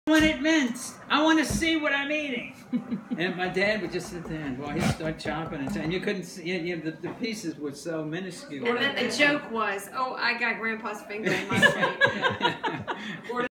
want it minced. I want to see what I'm eating. And my dad would just sit there and he'd start chopping and you couldn't see. The pieces were so minuscule. And then the joke was, "Oh, I got Grandpa's finger in my plate."